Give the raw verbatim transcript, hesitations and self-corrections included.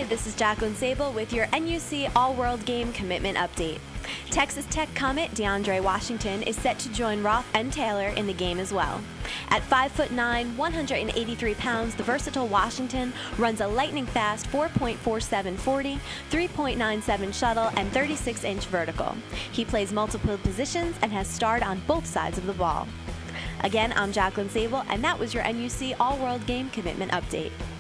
this is Jacqueline Sable with your N U C All-World Game Commitment Update. Texas Tech commit DeAndre Washington is set to join Roth and Taylor in the game as well. At five foot nine, one hundred eighty-three pounds, the versatile Washington runs a lightning-fast four point four seven forty, three point nine seven shuttle, and thirty-six inch vertical. He plays multiple positions and has starred on both sides of the ball. Again, I'm Jacqueline Sable, and that was your N U C All-World Game Commitment Update.